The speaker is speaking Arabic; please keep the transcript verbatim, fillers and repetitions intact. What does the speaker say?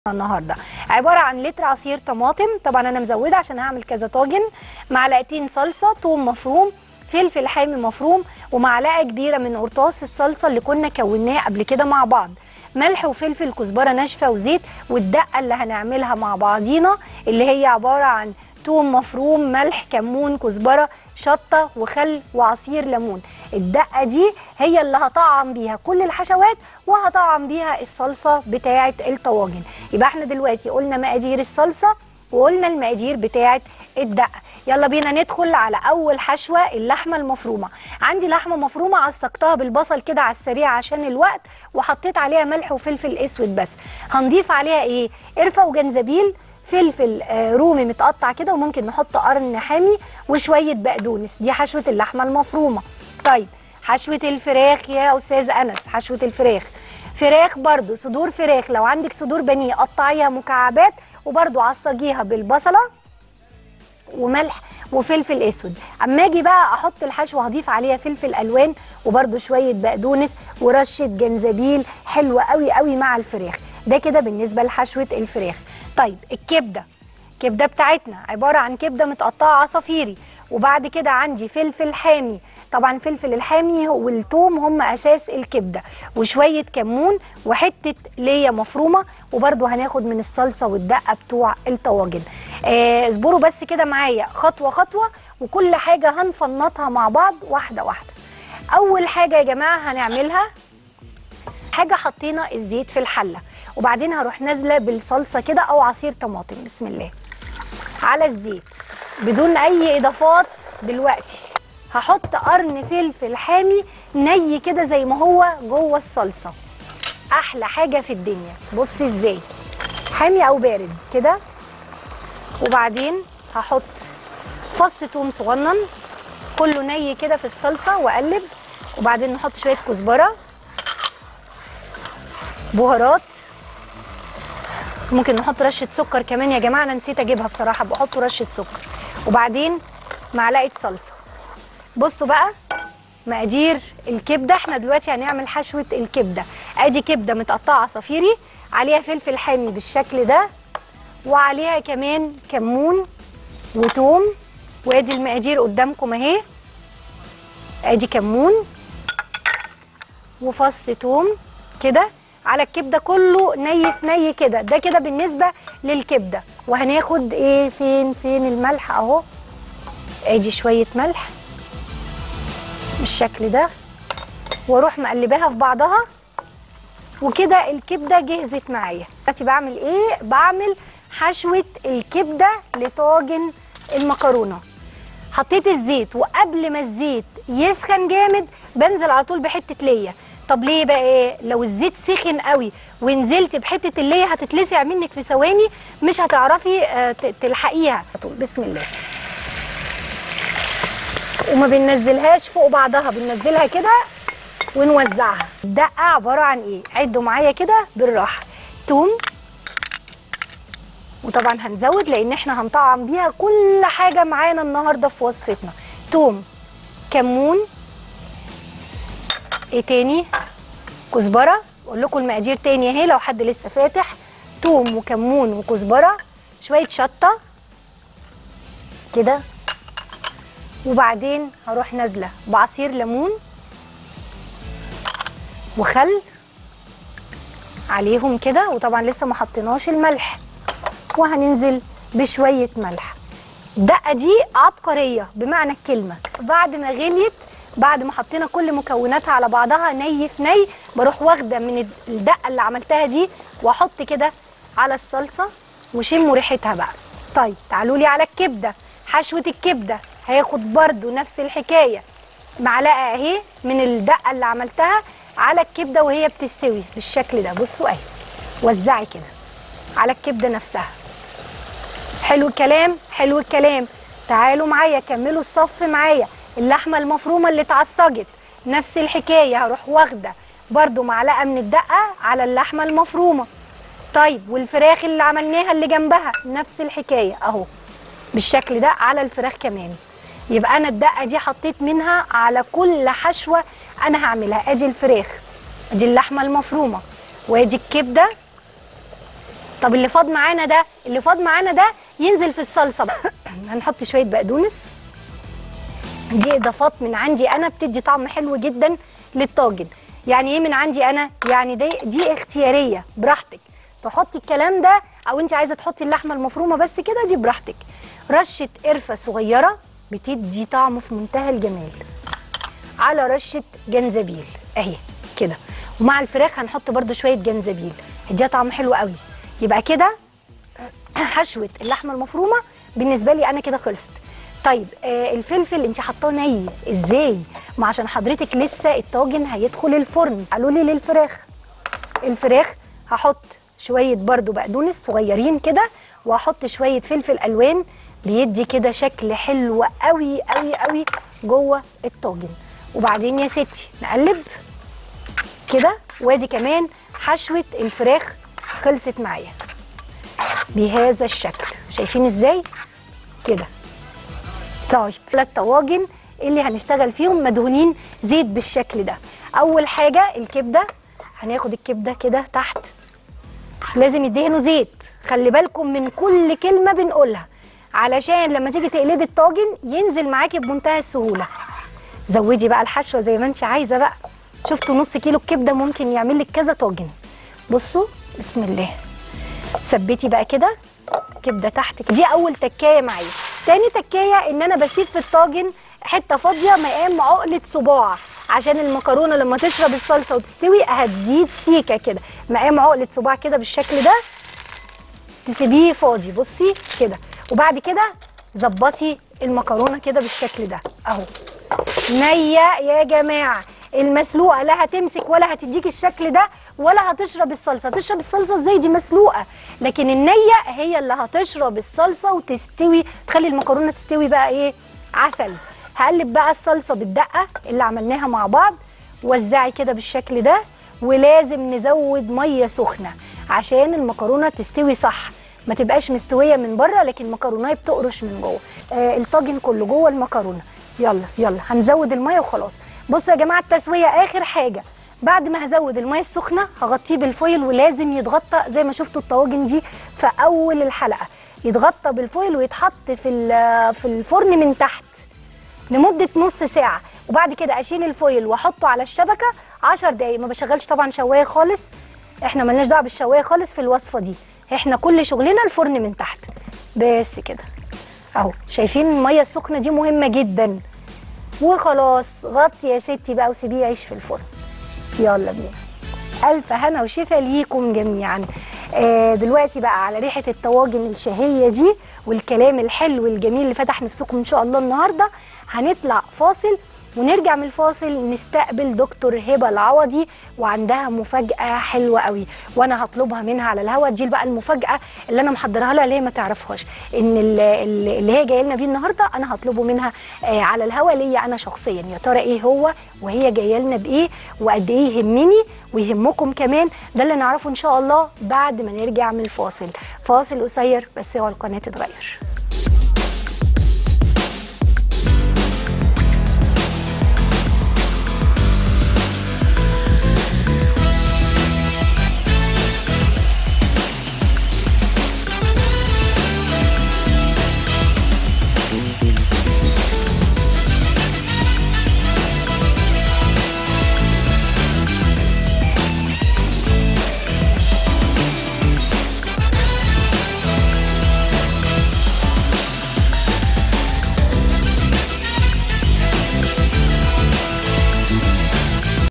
النهارده عباره عن لتر عصير طماطم. طبعا انا مزوده عشان هعمل كذا طاجن، معلقتين صلصه، ثوم مفروم، فلفل حامي مفروم، ومعلقه كبيره من قرطاس الصلصه اللي كنا كوناه قبل كده مع بعض، ملح وفلفل، كزبره ناشفه وزيت، والدقه اللي هنعملها مع بعضينا اللي هي عباره عن ثوم مفروم، ملح، كمون، كزبره، شطه وخل وعصير ليمون. الدقه دي هي اللي هطعم بيها كل الحشوات وهطعم بيها الصلصه بتاعه الطواجن. يبقى احنا دلوقتي قلنا مقادير الصلصه وقلنا المقادير بتاعه الدقه. يلا بينا ندخل على اول حشوه، اللحمه المفرومه. عندي لحمه مفرومه عصقتها بالبصل كده على السريع عشان الوقت، وحطيت عليها ملح وفلفل اسود بس. هنضيف عليها ايه؟ قرفه وجنزبيل، فلفل رومي متقطع كده، وممكن نحط قرن حامي وشويه بقدونس. دي حشوه اللحمه المفرومه. طيب حشوه الفراخ يا استاذ انس، حشوه الفراخ، فراخ برضو، صدور فراخ، لو عندك صدور بانيه قطعيها مكعبات وبرضو عصجيها بالبصله وملح وفلفل اسود. اما اجي بقى احط الحشوه هضيف عليها فلفل الوان وبرده شويه بقدونس ورشه جنزبيل حلوه قوي قوي مع الفراخ. ده كده بالنسبه لحشوه الفراخ. طيب الكبده، الكبده بتاعتنا عباره عن كبده متقطعه عصافيري، وبعد كده عندي فلفل حامي، طبعا فلفل الحامي والثوم هم اساس الكبده، وشويه كمون وحته ليا مفرومه، وبرده هناخد من الصلصه والدقه بتوع الطواجن. آه اصبروا بس كده معايا خطوه خطوه، وكل حاجه هنفنطها مع بعض واحده واحده. اول حاجه يا جماعه هنعملها حاجه، حطينا الزيت في الحله، وبعدين هروح نازله بالصلصه كده او عصير طماطم، بسم الله، على الزيت بدون اي اضافات. دلوقتي هحط قرن فلفل حامي ني كده زي ما هو جوه الصلصه، احلى حاجه في الدنيا. بصي ازاي، حامي او بارد كده. وبعدين هحط فص ثوم صغنن كله ني كده في الصلصه واقلب، وبعدين نحط شويه كزبره، بهارات، ممكن نحط رشه سكر كمان يا جماعه، انا نسيت اجيبها بصراحه، بحط رشه سكر، وبعدين معلقه صلصه. بصوا بقى مقادير الكبده. احنا دلوقتي هنعمل حشوه الكبده. ادي كبده متقطعه عصافيري، عليها فلفل حامي بالشكل ده، وعليها كمان كمون وثوم، وادي المقادير قدامكم اهي. ادي كمون وفص ثوم كده على الكبده، كله ني في ني كده. ده كده بالنسبه للكبده. وهناخد ايه، فين فين الملح اهو، ادي شويه ملح بالشكل ده، واروح مقلباها في بعضها، وكده الكبده جهزت معايا. دلوقتي بعمل ايه؟ بعمل حشوه الكبده لطاجن المكرونه. حطيت الزيت، وقبل ما الزيت يسخن جامد بنزل على طول بحته ليا. طب ليه بقى ايه؟ لو الزيت سخن قوي ونزلت بحته الليا هتتلسع منك في ثواني، مش هتعرفي آه تلحقيها. بسم الله. وما بننزلهاش فوق بعضها، بننزلها كده ونوزعها. الدقه عباره عن ايه؟ عدوا معايا كده بالراحه. ثوم، وطبعا هنزود لان احنا هنطعم بيها كل حاجه معانا النهارده في وصفتنا. ثوم، كمون، ايه تاني؟ كزبره. اقول لكم المقادير تاني اهي لو حد لسه فاتح. ثوم وكمون وكزبره، شويه شطه كده، وبعدين هروح نازله بعصير ليمون وخل عليهم كده، وطبعا لسه ما حطيناش الملح، وهننزل بشويه ملح. الدقه دي عبقريه بمعنى الكلمه. بعد ما غليت، بعد ما حطينا كل مكوناتها على بعضها ني في ني، بروح واخده من الدقه اللي عملتها دي واحط كده على الصلصه وشموا ريحتها بقى. طيب تعالوا لي على الكبده. حشوه الكبده هياخد برده نفس الحكايه، معلقه اهي من الدقه اللي عملتها على الكبده وهي بتستوي بالشكل ده. بصوا اهي، وزعي كده على الكبده نفسها. حلو الكلام، حلو الكلام. تعالوا معايا كملوا الصف معايا. اللحمه المفرومه اللي اتعصجت نفس الحكايه، هروح واخده برده معلقه من الدقه على اللحمه المفرومه. طيب والفراخ اللي عملناها اللي جنبها نفس الحكايه اهو بالشكل ده على الفراخ كمان. يبقى انا الدقه دي حطيت منها على كل حشوه انا هعملها. ادي الفراخ، ادي اللحمه المفرومه، وادي الكبده، طب اللي فاض معانا ده اللي فاض معانا ده ينزل في الصلصه بقى. هنحط شويه بقدونس، دي اضافات من عندي انا بتدي طعم حلو جدا للطاجن. يعني ايه من عندي انا؟ يعني دي دي اختياريه، براحتك تحطي الكلام ده، او انت عايزه تحطي اللحمه المفرومه بس كده، دي براحتك. رشه قرفه صغيره بتدي طعم في منتهى الجمال، على رشه جنزبيل اهي كده، ومع الفراخ هنحط برده شويه جنزبيل هيديها طعم حلو قوي. يبقى كده حشوه اللحمه المفرومه بالنسبه لي انا كده خلصت. طيب آه الفلفل انت حاطاه ني ازاي؟ ما عشان حضرتك لسه الطاجن هيدخل الفرن. قالوا لي للفراخ، الفراخ هحط شويه برده بقدونس صغيرين كده، وهحط شويه فلفل الوان بيدي كده شكل حلو قوي قوي قوي جوه الطاجن. وبعدين يا ستي نقلب كده، وادي كمان حشوه الفراخ خلصت معايا بهذا الشكل، شايفين ازاي كده. طيب ثلاث طواجن اللي هنشتغل فيهم مدهونين زيت بالشكل ده. اول حاجه الكبده، هناخد الكبده كده تحت، لازم يدهنوا زيت، خلي بالكم من كل كلمه بنقولها علشان لما تيجي تقلبي الطاجن ينزل معاكي بمنتهى السهوله. زودي بقى الحشوه زي ما انت عايزه بقى، شفتوا نص كيلو الكبده ممكن يعمل لك كذا طاجن. بصوا بسم الله، ثبتي بقى كده كبده تحت. دي اول تكايه معايا. تاني تكايه ان انا بسيب في الطاجن حته فاضيه مقام عقله صباع، عشان المكرونه لما تشرب الصلصه وتستوي هتزيد سيكه كده، مقام عقله صباع كده بالشكل ده تسيبيه فاضي. بصي كده، وبعد كده ظبطي المكرونه كده بالشكل ده اهو، نيه يا جماعه. المسلوقه لا هتمسك ولا هتديك الشكل ده ولا هتشرب الصلصه. تشرب الصلصه ازاي؟ دي مسلوقه، لكن النيه هي اللي هتشرب الصلصه وتستوي، تخلي المكرونه تستوي بقى ايه عسل. هقلب بقى الصلصه بالدقه اللي عملناها مع بعض، وزعي كده بالشكل ده، ولازم نزود ميه سخنه عشان المكرونه تستوي صح، ما تبقاش مستويه من بره لكن المكرونه بتقرش من جوه. آه الطاجن كله جوه المكرونه. يلا يلا هنزود الميه وخلاص. بصوا يا جماعه التسويه اخر حاجه، بعد ما هزود الميه السخنه هغطيه بالفويل، ولازم يتغطى زي ما شفتوا الطواجن دي في اول الحلقه، يتغطى بالفويل ويتحط في في الفرن من تحت لمده نص ساعه، وبعد كده اشيل الفويل واحطه على الشبكه عشر دقايق. ما بشغلش طبعا شوايه خالص، احنا ملناش دعوه بالشوايه خالص في الوصفه دي، احنا كل شغلنا الفرن من تحت بس كده اهو. شايفين الميه السخنه دي مهمه جدا. وخلاص غطي يا ستي بقى وسيبيه يعيش في الفرن. يلا بينا، الف هنا وشفا ليكم جميعا. آه دلوقتي بقى على ريحه الطواجن الشهيه دي والكلام الحلو الجميل اللي فتح نفسكم ان شاء الله النهارده، هنطلع فاصل ونرجع من الفاصل نستقبل دكتور هبه العوضي، وعندها مفاجاه حلوه قوي وانا هطلبها منها على الهوا. دي بقى المفاجاه اللي انا محضرها لها اللي هي ما تعرفهاش، ان اللي هي جايه لنا بيه النهارده انا هطلبه منها على الهوا ليا انا شخصيا. يا ترى ايه هو وهي جايه لنا بايه وقد ايه يهمني ويهمكم كمان؟ ده اللي نعرفه ان شاء الله بعد ما نرجع من الفاصل. فاصل قصير بس هو القناه تتغير.